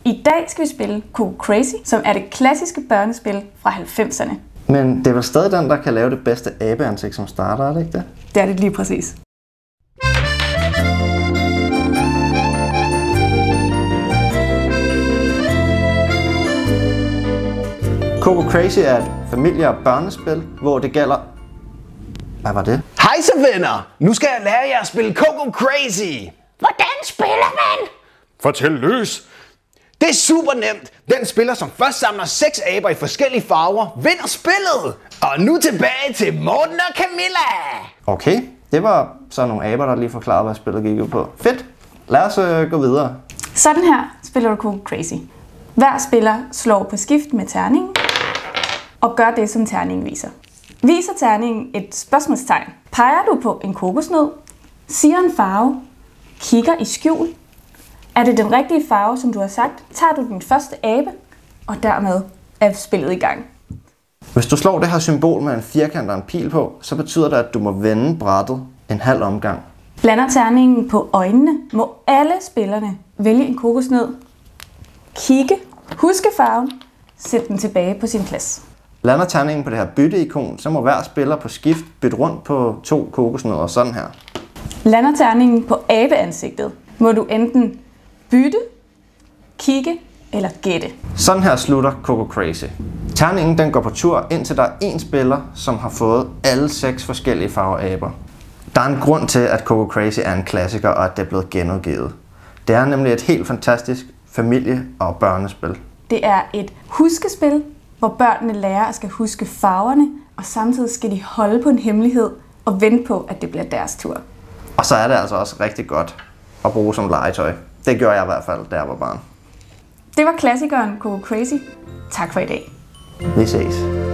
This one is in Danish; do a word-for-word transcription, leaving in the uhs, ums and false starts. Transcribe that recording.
I dag skal vi spille Coco Crazy, som er det klassiske børnespil fra halvfemserne. Men det er vel stadig den, der kan lave det bedste abeansigt som starter, er det ikke det? Det er det lige præcis. Coco Crazy er et familie- og børnespil, hvor det gælder... Hvad var det? Hej så venner! Nu skal jeg lære jer at spille Coco Crazy! Hvordan spiller man? Fortæl løs! Det er super nemt! Den spiller, som først samler seks aber i forskellige farver, vinder spillet! Og nu tilbage til Morten og Camilla! Okay, det var så nogle aber, der lige forklarede, hvad spillet gik ud på. Fedt! Lad os øh, gå videre. Sådan her spiller du Coco Crazy. Hver spiller slår på skift med terningen og gør det, som terningen viser. Viser terningen et spørgsmålstegn, peger du på en kokosnød, siger en farve, kigger i skjul. Er det den rigtige farve, som du har sagt, tager du den første abe, og dermed er spillet i gang. Hvis du slår det her symbol med en firkant og en pil på, så betyder det, at du må vende brættet en halv omgang. Blander terningen på øjnene, må alle spillerne vælge en kokosnød, kigge, huske farven, sætte den tilbage på sin plads. Lander terningen på det her bytte-ikon, så må hver spiller på skift bytte rundt på to kokosnødder, sådan her. Lander terningen på abeansigtet, må du enten bytte, kigge eller gætte. Sådan her slutter Coco Crazy. Terningen den går på tur, indtil der er én spiller, som har fået alle seks forskellige farveaber. Der er en grund til, at Coco Crazy er en klassiker, og at det er blevet genudgivet. Det er nemlig et helt fantastisk familie- og børnespil. Det er et huskespil, hvor børnene lærer at skal huske farverne, og samtidig skal de holde på en hemmelighed og vente på, at det bliver deres tur. Og så er det altså også rigtig godt at bruge som legetøj. Det gjorde jeg i hvert fald, da jeg var barn. Det var klassikeren Coco Crazy. Tak for i dag. Vi ses.